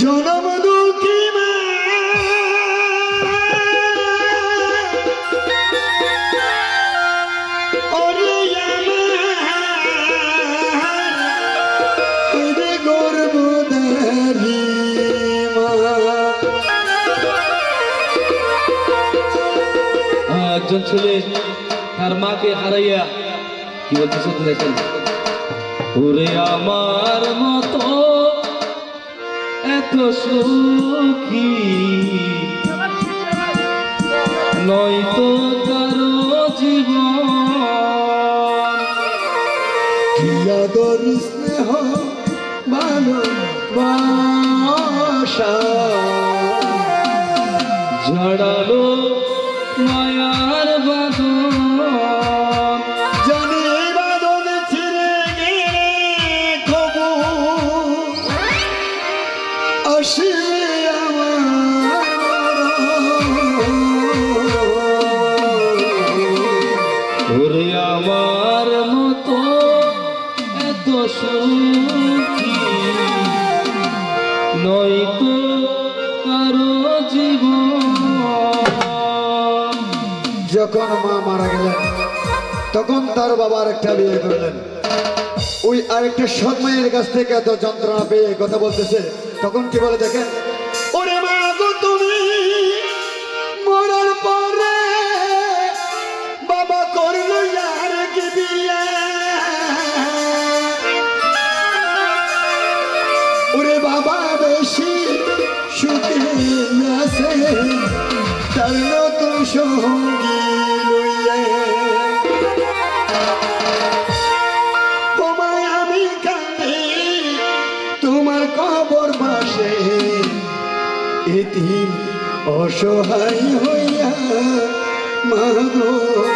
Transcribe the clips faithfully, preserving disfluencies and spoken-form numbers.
জনম দুঃখী মা ওরে আমার গর্ভধারী মা। একজন ছেলে তার মাকে হারাইয়া কি বলতেছে শুনেছেন? ওরে আমার মতো এত সুখী নয়তো কারো জীবন। কি আদর স্নেহ ভালোবাসা জড়ালো মায়ার বাঁধন। জানি বাঁধন ছিঁড়ে গেলে কবু আসিবে আমার ওরে আমার মতো এত সুখী নয়তো কারো জীবন। যখন মা মারা গেলেন তখন তার বাবা আরেকটা বিয়ে করলেন। ওই আরেকটা সৎ মায়ের কাছ থেকে এত যন্ত্রণা পেয়ে কথা বলতেছে, তখন কি বলে দেখেন, ওরে মা গো তুমি মরার পরে বাবা করলো আর কি বিয়ে, ওরে বাবা বেশি সুখে আছে তার নতুন সঙ্গী লইয়া। তোমায় আমি কাঁদি তোমার কবর পাশে এতিম অসহায় হইয়া মা গো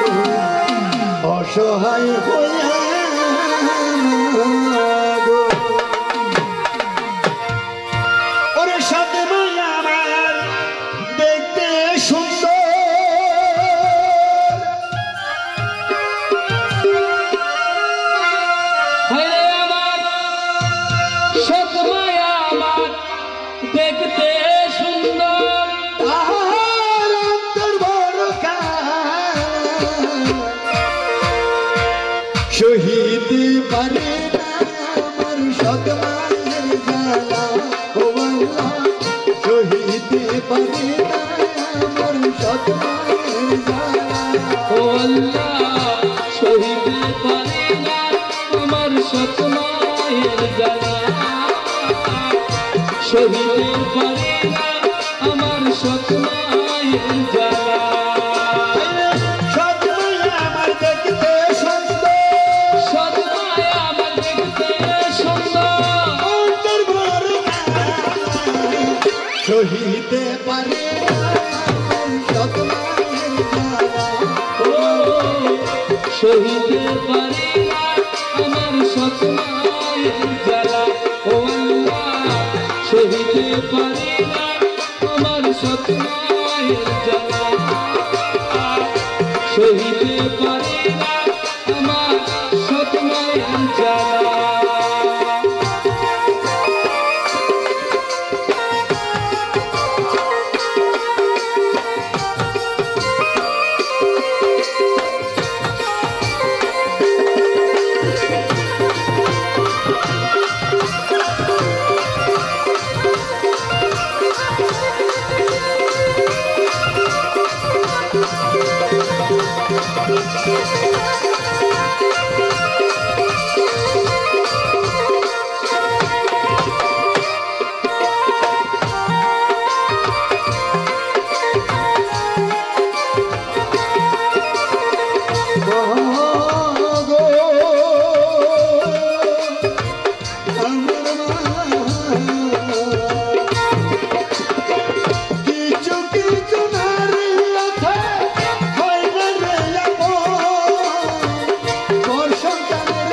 অসহায় হইয়া মা গো। ওরে সাথে মাইয়া আমার দেখতে সুন্দর দেখতে সুন্দর আর অন্তর বড় সহিতে পারে না আমার সৎ মায়ের জ্বালা, ও আল্লাহ সহিতে পারে না আমার সৎ মায়ের জ্বালা, ও আল্লাহ সহিতে পারে না আমার সৎ মায়ের জ্বালা, সহিতে পারে না আমার সৎ মায়ের জ্বালা। সৎ মায়া আমার দেখতে সুন্দর, সৎ মায়া আমার দেখতে সুন্দর, অন্তর বড় সহিতে পারে না আমার সৎ মায়ের জ্বালা, ও সহিতে পারে না আমার সৎ মায়ের জ্বালা, ও আল্লাহ সহিতে পারে না আমার সৎ মায়ের জ্বালা, সহিতে পারে না আমার সৎ মায়ের জ্বালা। সন্তানের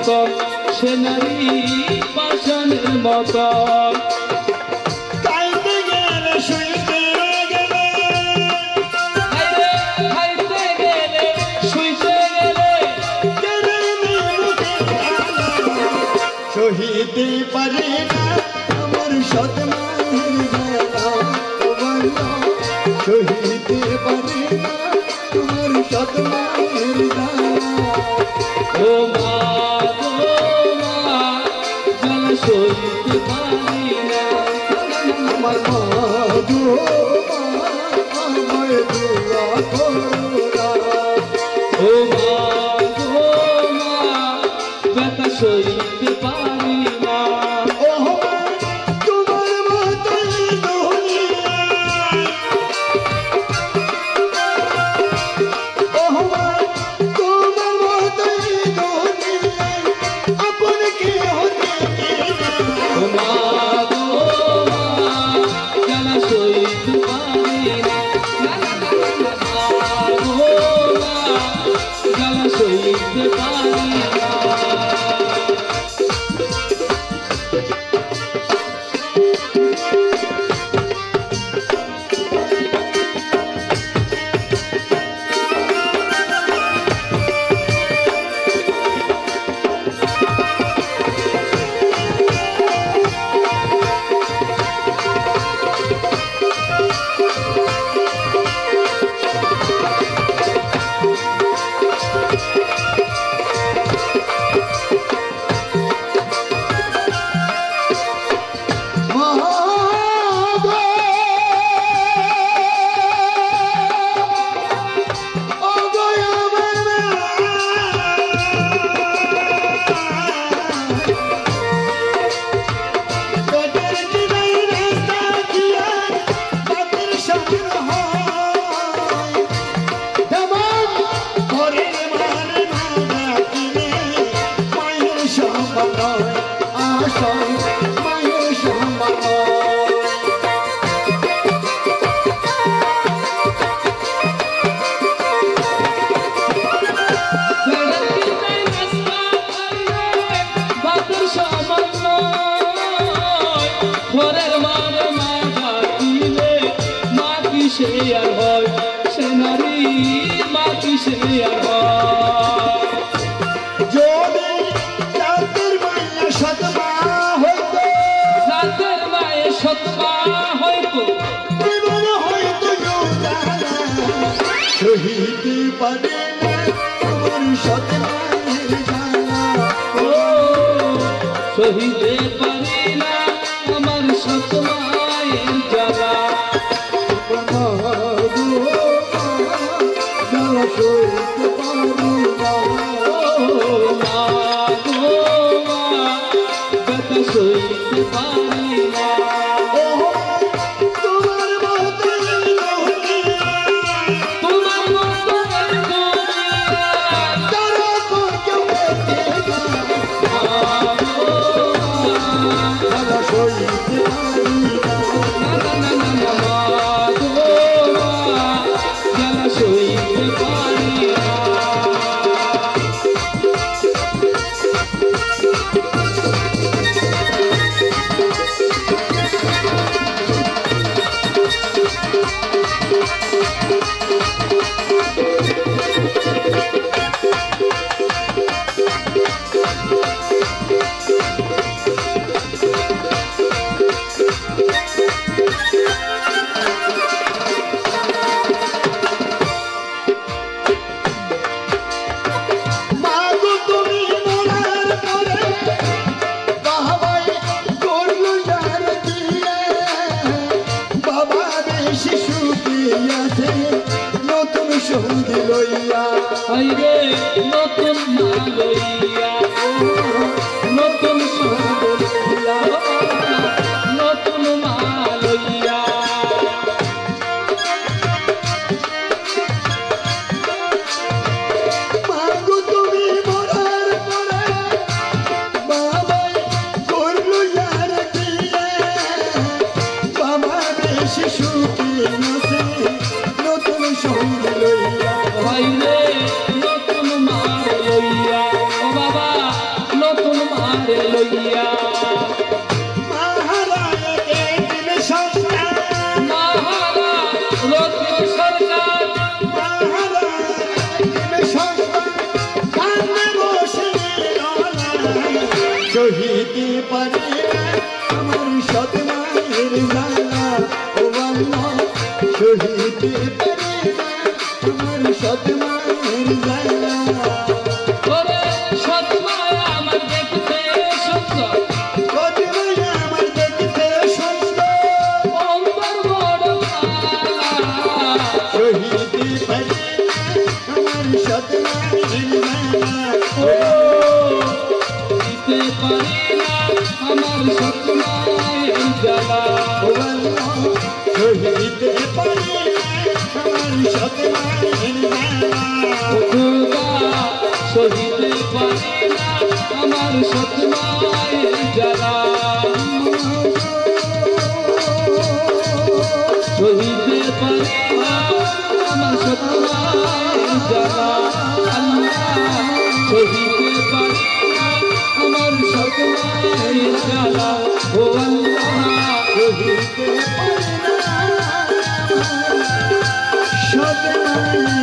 মতন সে নারী পাষাণের মতন খাইতে গেলে শুইতে গেলে খাইতে খাইতে গেলে শুইতে গেলে গেলে মুখে জ্বালা। সহিতে পারে না আমার সৎ মায়ের জ্বালা ও বলো সহিতে পারে না তোমার সৎ মায়ের জ্বালা। ও মা গো মা জ্বালা সইতে পারি না আমার মা গো মা আমায় দুয়া করো না। ও মা গো মা ব্যথা সইতে পারি না ও মা তোমার মতোই দুনিয়ায় ও মা তোমার মতোই দুনিয়ায় আপন কেহ দেখে না। ও মা গো মা জ্বালা সইতে পারি না না, না, না, না, মা গো মা জ্বালা সইতে পারি না মা গো ও গো আমার মা তোদের জীবন রাস্তা দিয়া বাতের স্বপ্ন হয় তেমন ঘরের মান না কিনে মায়ের সম্মান নয় আশয় মায়ের সম্মান নয়। ঘরের মারে মা ডাকিলে মা কি সে আর হয় সে নারী মা কি সে আর হয় যদি জাতির মাইয়া সৎমা হইতো রাতের মায়ে সতমা হইতো জীবন হইতো উজালা। সহিতে পারে না তোমার সৎমায়ের জ্বালা। ও সহিতে পারি না আমার সতমায়ের জ্বালা মা গো মা জ্বালা সইতে পারি না। ও মা গো মা ব্যথা সইতে পারি না ও তোমার মতোই দুনিয়ায় তোমার মতো দুনিয়ায় তারা কেউ দেখে না। জ্বালা সইতে পারি না। না না না না মা গো মা জ্বালা সইতে পারি না ও দিয়া মহারাজ দিন সরকার মহারা রতিম সরকার মহারাজ দিন সরকার কানে বসে শহীদ পারে আমার সৎ মায়ের জানা ও আল্লাহ শহীদ পারে আমার সৎ মায়ের জানা ওরে সৎমায় আমার দেখতে সুন্দর সৎ মায়া আমার দেখতে সুন্দর অন্তর বড় কালা শহীদ পারে আমার সৎ মায়ের জানা ও দিতে পারি না আমার সৎমায়ের জ্বালা ও আল্লাহ শহীদ পারে আমার সৎ মায়ের জানা খোদা সহিতে পারি না আমার সৎমায়ের জ্বালা সহিতে পারি না আমার সৎমায়ের জ্বালা আল্লাহ সহিতে পারি না আমার সৎমায়ের জ্বালা ও আল্লাহ শহীদ পারে সৎ মায়ের